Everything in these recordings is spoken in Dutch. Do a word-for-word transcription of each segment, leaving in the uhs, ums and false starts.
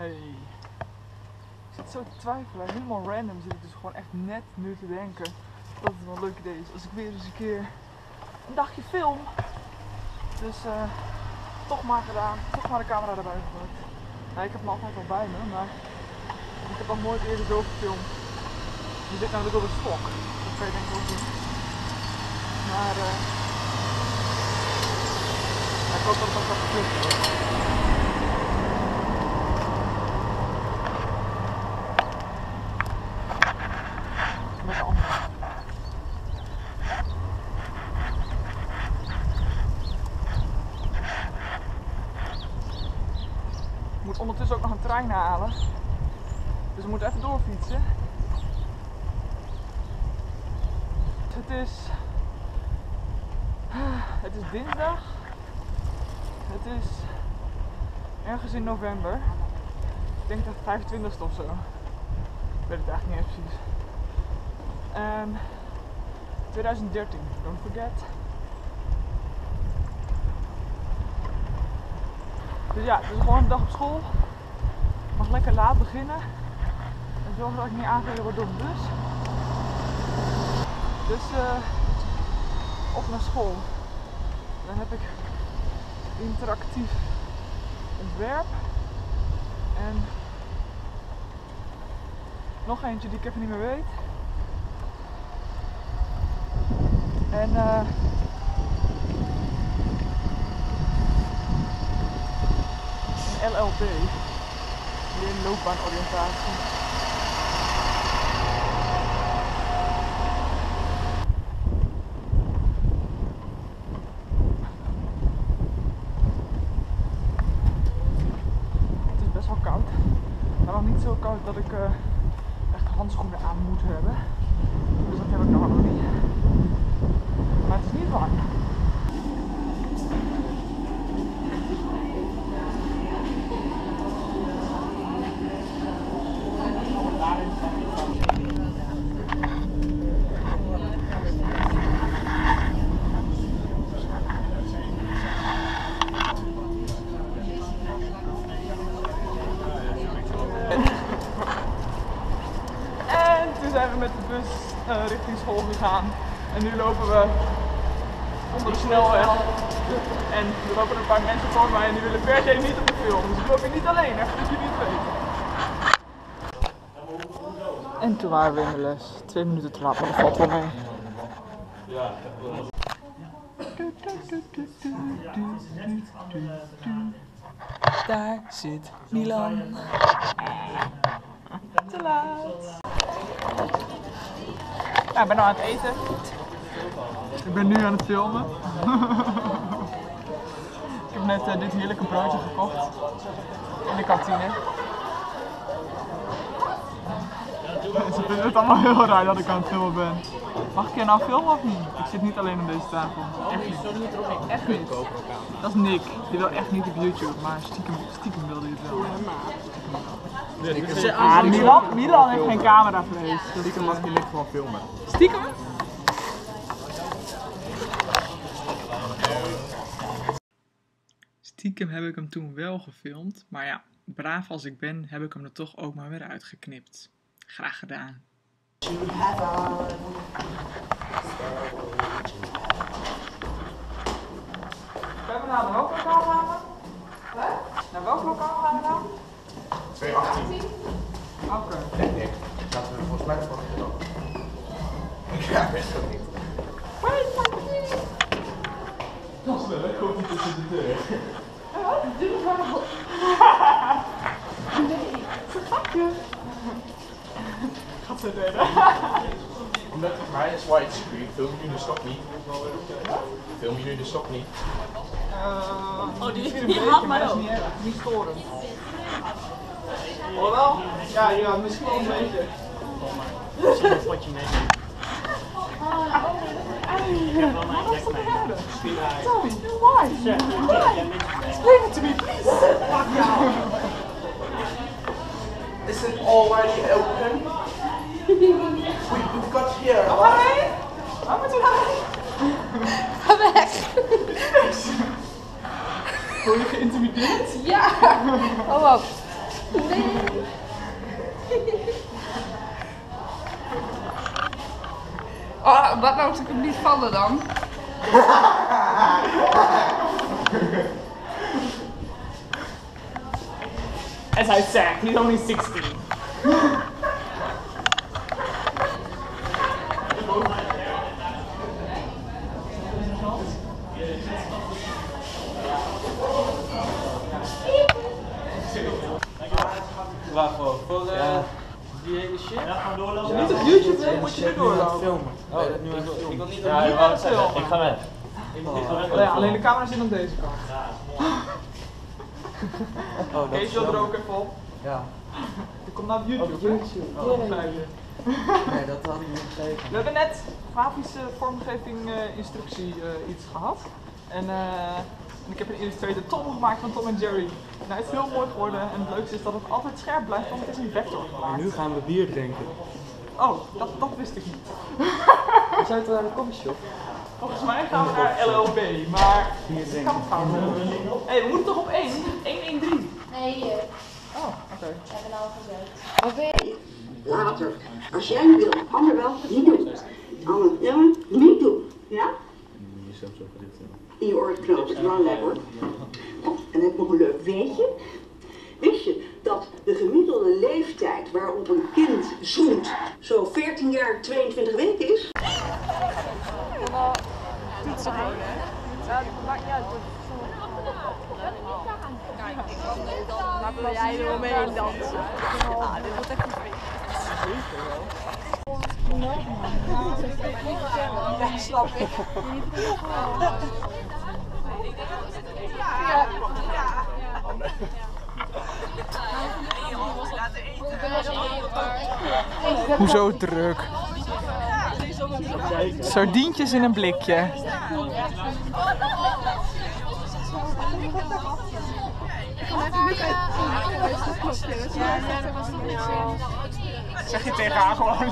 Hey. Ik zit zo te twijfelen, helemaal random zit ik dus gewoon echt net nu te denken dat het wel een leuk idee is als ik weer eens een keer een dagje film. Dus uh, toch maar gedaan, toch maar de camera erbij gegooid. Ja, ik heb hem altijd al bij me, maar ik heb al nooit eerder zo gefilmd. Je zit namelijk op een stok, dat kan je denk ik ook doen. Maar uh, ja, ik hoop dat het ook gaat lukken. Ik moet ondertussen ook nog een trein halen, dus we moeten even doorfietsen. Het is, het is dinsdag, het is ergens in november, ik denk dat het vijfentwintigste of zo, ik weet het eigenlijk niet eens precies. En twintig dertien, don't forget. Dus ja, het is gewoon een dag op school. Ik mag lekker laat beginnen. En zorgen dat ik niet aangereden word door de bus. Dus uh, op naar school. Dan heb ik interactief ontwerp. En nog eentje die ik even niet meer weet. En uh, L L B, weer loopbaanoriëntatie. Het is best wel koud, maar nog niet zo koud dat ik uh, echt handschoenen aan moet hebben. Dus dat heb ik nog niet. Maar het is niet warm. En toen zijn we met de bus uh, richting school gegaan. En nu lopen we onder de snelweg. En er lopen een paar mensen voor mij en die willen per se niet op de film. Dus ik loop hier niet alleen, even dat jullie het weten. En toen waren we in de les. Twee minuten te laat, maar dat valt wel mee. Ja. Daar zit Milan. Te laat. Ja, ik ben nu aan het eten. Ik ben nu aan het filmen. Ik heb net uh, dit heerlijke broodje gekocht in de kantine. Ze vinden het allemaal heel raar dat ik aan het filmen ben. Mag ik je nou filmen of niet? Ik zit niet alleen aan deze tafel. Echt niet. Echt niet. Dat is Nick. Die wil echt niet op YouTube, maar stiekem, stiekem wilde hij het wel. Ja, ah, Milan, Milan heeft geen cameravrees. Stiekem mag je Nick gewoon filmen. Stiekem? Stiekem heb ik hem toen wel gefilmd, maar ja, braaf als ik ben, heb ik hem er toch ook maar weer uitgeknipt. Graag gedaan. Kunnen we naar welk lokaal gaan? Hè? Naar welk lokaal gaan we dan? tweehonderdachttien. Oké. Okay. Nee, nee. Dat we volgens mij voor gedaan. Ja, best ook niet. Dat is wel, ik hoop niet tussen de deur. Wat? Doe het maar. Nee, vergapje. Gaat ze redden. Omdat het mij is widescreen, film je nu de stok niet. Film je nu de stok niet. Uh, oh, die, die haalt maar ook. Niet, niet storen. Hoor wel? Ja, ja, misschien wel een beetje. Zie je wat je neemt. Ik heb wel mijn jack mee. Tell me, why? Why? Explain it to me, please. Fuck you. Is it already open? We, we've got here. Ga maar heen. Waar moet je heen? Ga weg. Word je geïntimideerd? Ja. Oh, op. Oh, wat nou als ik hem niet vallen dan? As I said, he's only sixteen. Waarvoor? Voor uh, die hele shit? Ja, gaan doorlopen. Niet op YouTube, hè? Moet je er doorlopen. Filmen. Oh, dat nu ik wil niet Ja, ik wou het zeggen. Ik ga weg. Oh, ja, alleen de camera zit aan deze kant. Oh, dat Kees is wil er jammer. ook even op. Ja. Die komt naar YouTube. Op YouTube. Hè? Oh, begrijp je. Nee, dat had ik niet gegeven. We hebben net grafische vormgeving uh, instructie uh, iets gehad. En, uh, en ik heb een Illustrator Tom gemaakt van Tom en Jerry. En hij is heel mooi geworden en het leukste is dat het altijd scherp blijft, want het is een vector gemaakt. Nu gaan we bier drinken. Oh, dat, dat wist ik niet. We zijn toch naar de coffeeshop? Volgens mij gaan we naar L L B, maar Bier ik drinken. ga het gaan doen. Hé, hey, we moeten toch op één? één één drie. Nee, hier. Oh, oké. We hebben al gezet. Later. Als jij nu wil, anderwel, niet doen. Ander, ja, maar niet doen. Ja? In je oorknoop, het is wel lekker hoor. Oh, en dan heb ik nog een leuk weetje. Wist je dat de gemiddelde leeftijd waarop een kind zoent zo veertien jaar tweeëntwintig weken is? Toetsen gewoon, hè? Ja, dat maakt niet uit. Maar wil jij er wel mee in dansen? Ja, dit wordt echt een feest. Ja, snap ik. Ja. Hoezo druk? Sardientjes in een blikje. Zeg je tegen haar gewoon.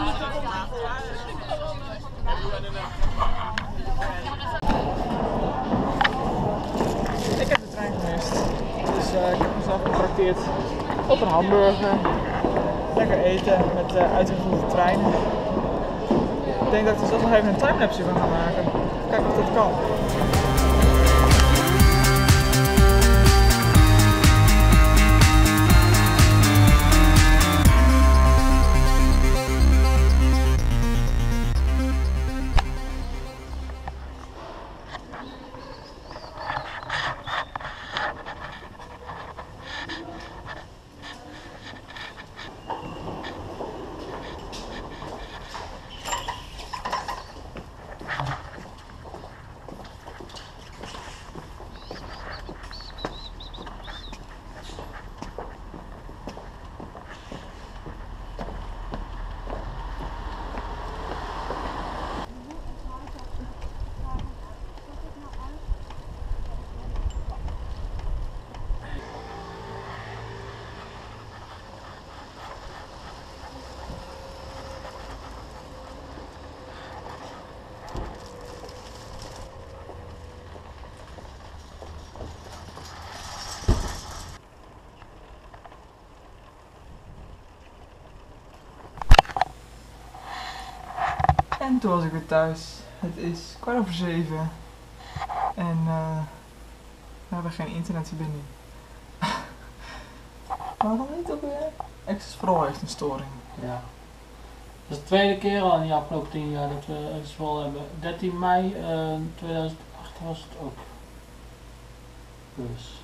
Ik heb de trein gemist. Dus uh, ik heb mezelf getrakteerd op een hamburger. Lekker eten met uh, uitgevoerde treinen. Ik denk dat ik er zelfs nog even een timelapse van ga maken. Kijken of dat kan. En toen was ik weer thuis. Het is kwart over zeven. En uh, we hebben geen internetverbinding. Waarom niet ook weer? Access for All heeft een storing. Ja. Dat is de tweede keer al in de afgelopen tien jaar dat we Access for All hebben. dertien mei uh, tweeduizend acht was het ook. Dus.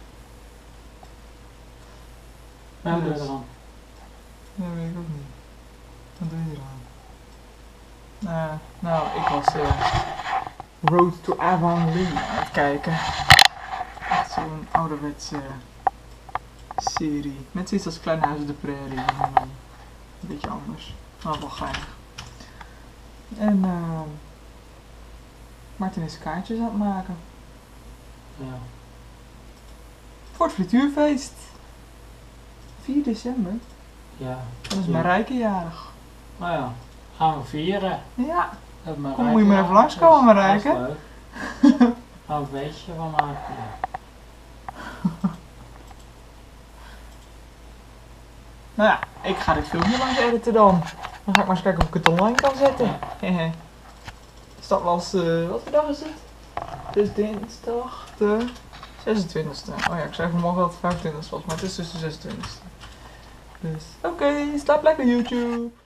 Maar hoe doe je eraan? Ja, weet ik ook niet. Wat doe je eraan? Uh, nou, ik was uh, Road to Avonlea aan het kijken. Echt zo'n ouderwetse uh, serie. Net zoiets als Klein Huis op de Prairie. Maar dan een beetje anders. Maar wel geinig. En uh, Martin is kaartjes aan het maken. Ja. Voor het frituurfeest. vier december. Ja. Dat is mijn rijke jarig. Nou ja, gaan we vieren. Ja. Dat mijn Kom, moet je maar even langskomen, Marijke. Dat is leuk. Gaan we een feestje van maken. Ja. Nou ja, ik ga dit filmpje langs editen dan. Dan ga ik maar eens kijken of ik het online kan zetten. Dus dat was, uh, wat voor dag is het? Het is dinsdag de zesentwintigste. Oh ja, ik zei vanmorgen dat het vijfentwintigste was, maar het is dus de zesentwintigste. Dus oké, okay, slaap lekker YouTube.